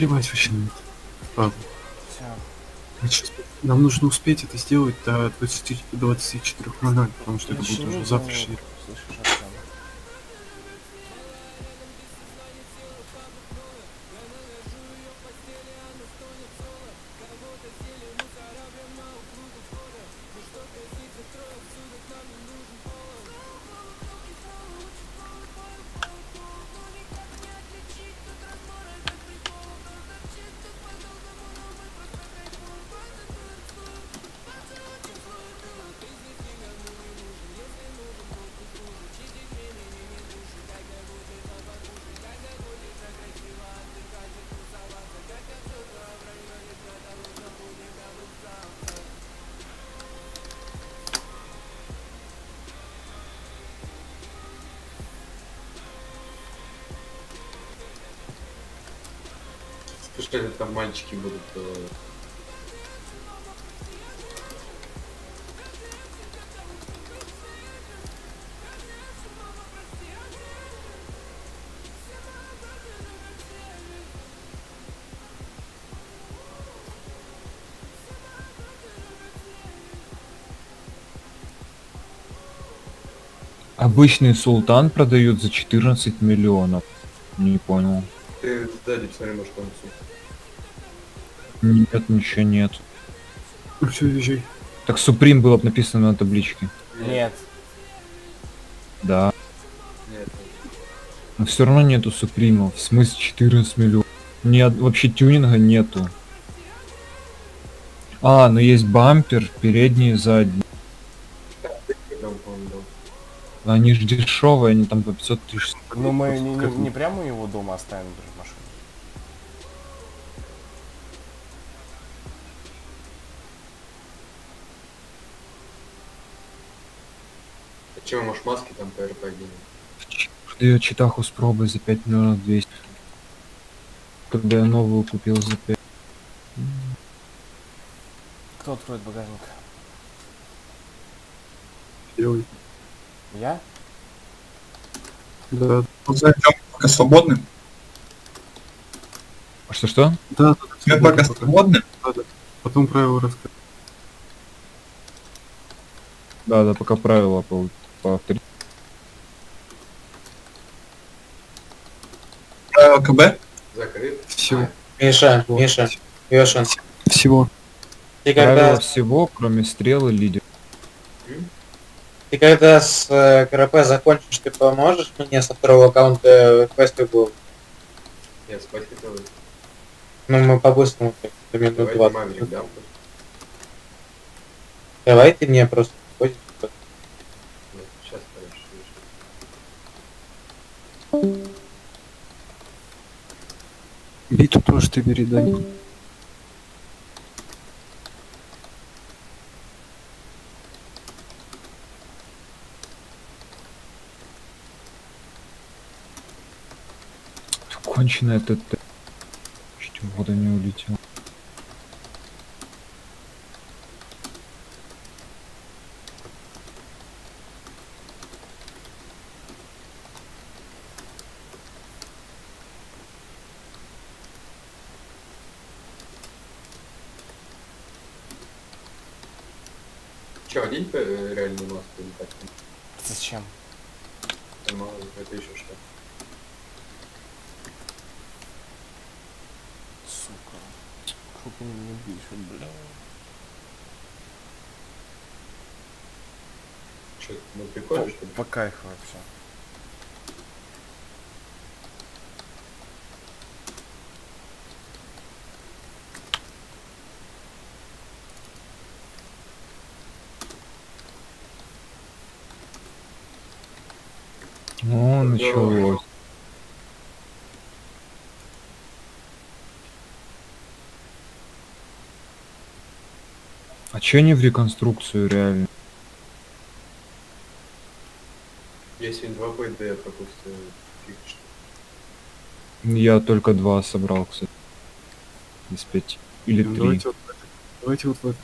Плевать вообще на это. Ладно. Все. Нам нужно успеть это сделать до 24:00, потому что это будет уже завтрашний. Слышишь, Артем? Что это там мальчики будут? Обычный султан продают за 14 миллионов. Не понял. Ты сзади посмотри, может он суп. Нет, ничего нет. Ну все, езжай. Так Суприм было бы написано на табличке. Нет. Да. Нет. Но все равно нету Суприма. В смысле 14 миллионов? Нет, вообще тюнинга нету. А, ну есть бампер, передний и задний. Дом, по-моему, дом. Они же дешевые, они там по 500 тысяч. Ну мы не прямо его дома оставим даже машину. Чего, может, маски там по РП делать? Продает Читаху с пробой за 5 миллионов 200. Когда я новую купил за 5. Кто откроет багажник? Делай. Я? Да. Зайдем пока свободны. А что? Да, Мы пока свободны. да. Потом правила расскажу. Да, пока правила повторить. Правило КБ. Закрыт. Все. Миша, Вот. Миша, Ёшин, Всего. ты Правила когда, всего, кроме стрелы, лидер. ты когда с КРП закончишь, ты поможешь мне со второго аккаунта квесты был? Я спать хотел. Ну, мы по-быстрому, до минут Давайте 20. Маврик, да? Давай ты мне просто ходишь. Нет, сейчас, конечно. Биту тоже ты бери, Дани. Конченый этот. Чуть в воду не улетел. Че, одень реальную маску или так? Зачем? Мало, это еще что? Сука. Как он меня бесит, бля. Че, ну прикольно, что ли? По кайфу вообще. О, началось. А че не в реконструкцию реально? Если 2 ПД пропустил, фиг что. Я только 2 собрал, кстати. Из 5. Или 3. Давайте вот в этот. Давайте вот в этот.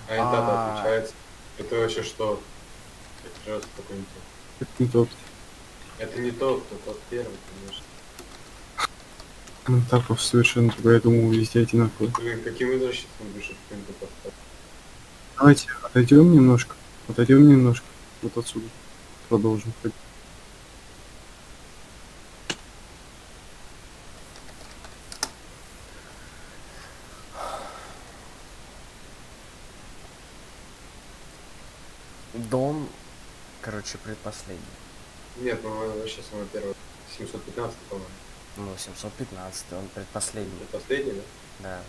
Ориентатор А. отличается. Это вообще что? Это раз такой не тот. Это не тот. Это не тот, кто тот первый, конечно. Комментаторов совершенно другой, я думаю, везде одинаковые. Блин, каким израильщиком дышит комментатор? Давайте отойдем немножко. Отойдем немножко. Вот отсюда. Продолжим. Дом, короче, предпоследний. Нет, ну вообще самое первое. 715, по-моему. Ну, 715, он предпоследний. Это последний, да? Да.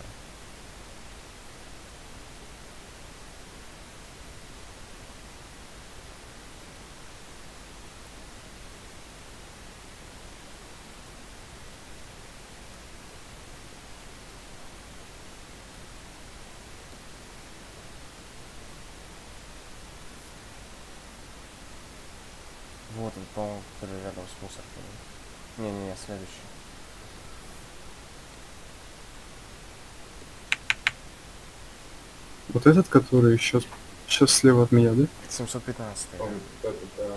Вот он, по-моему, который рядом с мусоркой. Не-не-не, следующий. Вот этот, который сейчас слева от меня, да? 715. По-моему, это, да.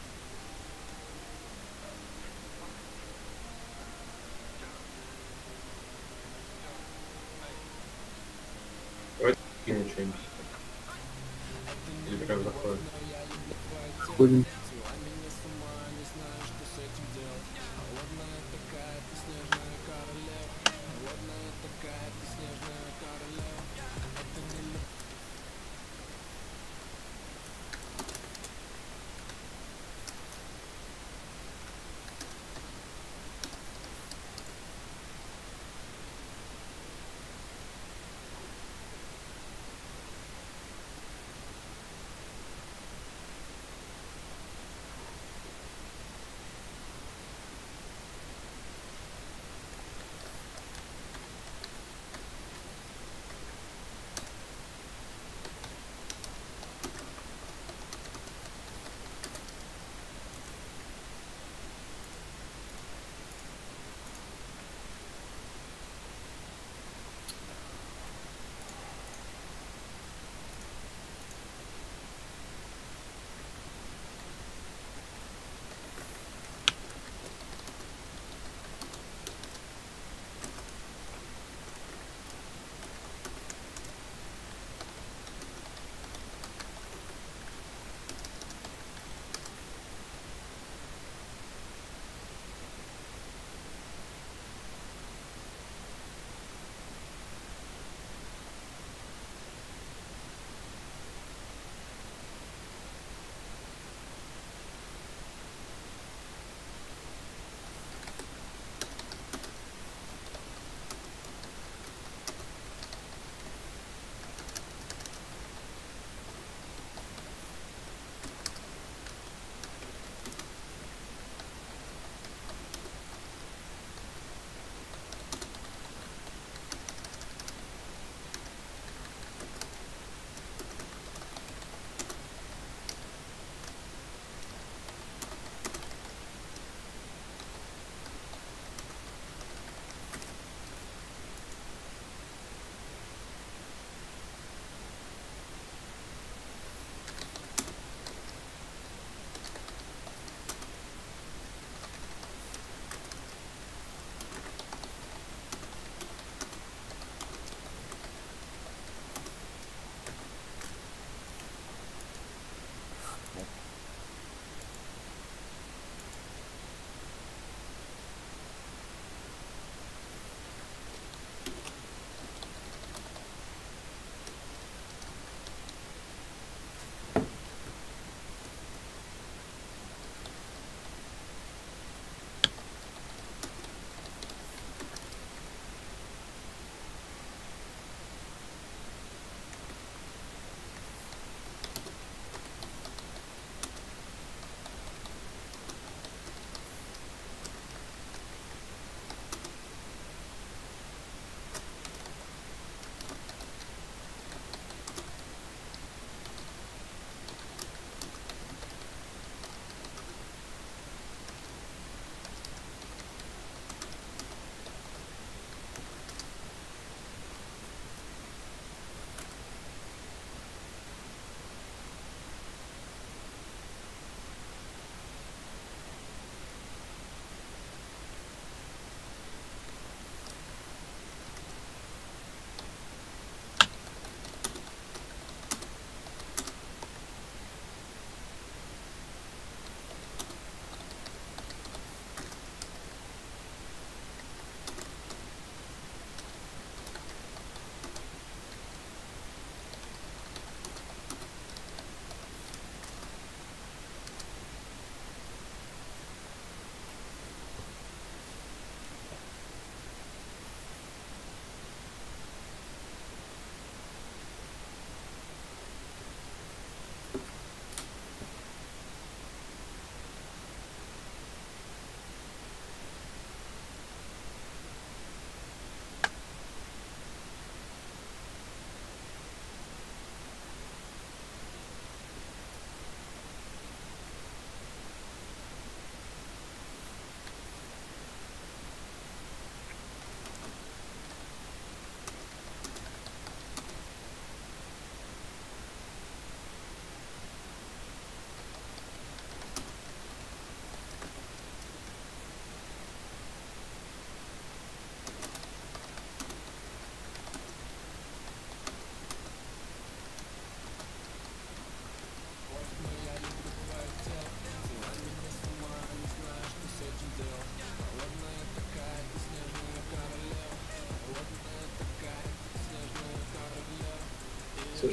Давайте кинем что-нибудь. Или прям заходим. Ходим.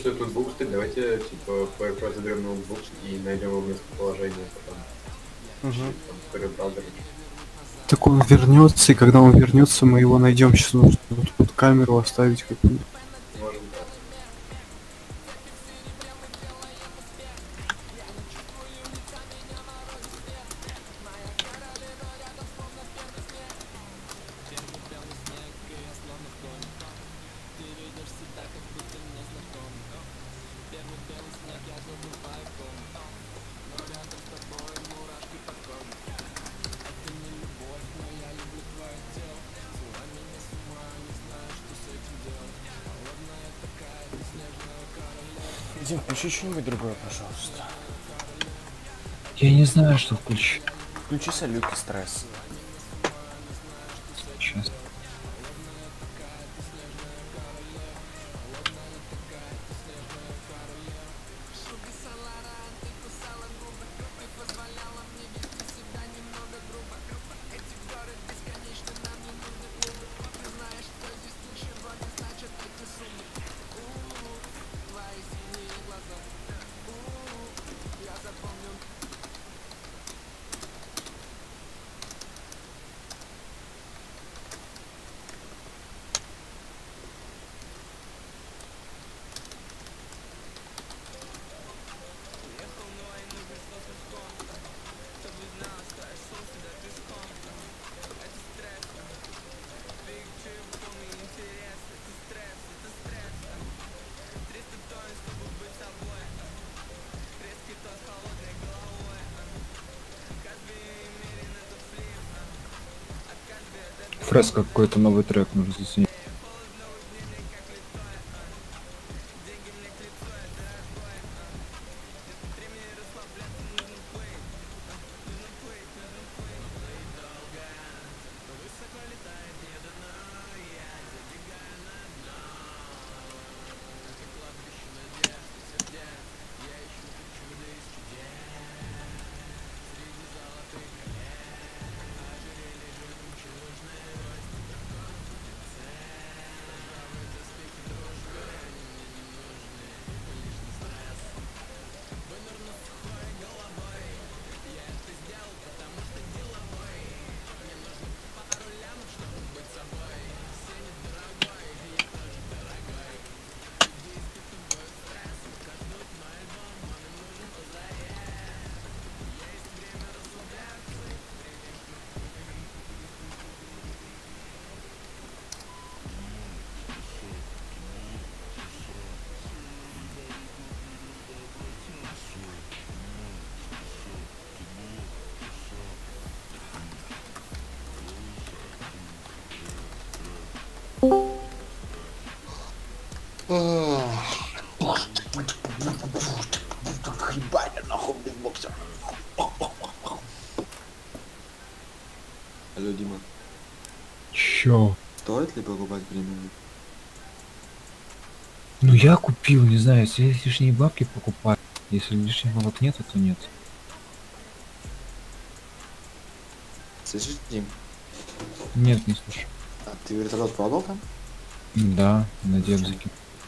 что тут буксты, давайте, типа, просто заберем ноутбук и найдем его местоположение потом. Угу. Там, историю браузера. Так он вернется, и когда он вернется, мы его найдем. Сейчас нужно вот под камеру оставить какую-то. Можем так. Дим, включи что-нибудь другое, пожалуйста. Я не знаю, что включить. Включи Салюки Стресс. Сейчас. Фреско какой-то новый трек нужно заценить. Алло, Дима, Чё? стоит ли покупать премиум? Ну я купил, не знаю, если есть лишние бабки покупать. Если лишних бабок нет, то нет. Слышишь, Дим? Нет, не слышу. А ты вертолет продал там? Да, на Дебзике.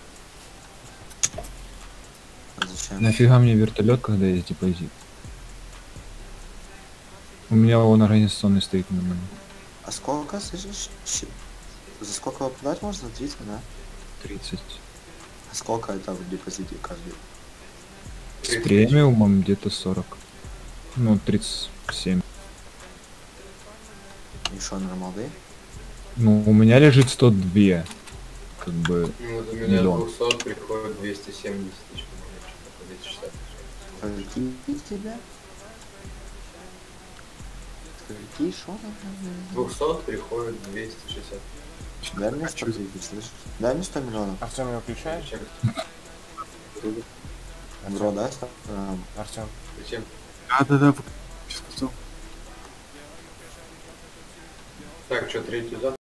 А зачем? Нафига мне вертолет, когда есть депозит? У меня он организационный стоит на меня. А сколько, слышишь? За сколько его продать можно? 30, да? 30. А сколько это в депозите каждый? С премиумом где-то 40. Ну, 37. И что, нормалды? Ну, у меня лежит 102. Как бы Ну, вот у меня миллион. 200 приходит 270 тысяч, по 260. Какие тебя? Какие, шо? 200 приходит 260. Дай мне 100 тысяч, слышишь? Дай мне 100 миллионов. Артем его включаешь? Зачем? Бро, дай 100. Артем. Зачем? Да-да-да, сказал. Так, что, третью за?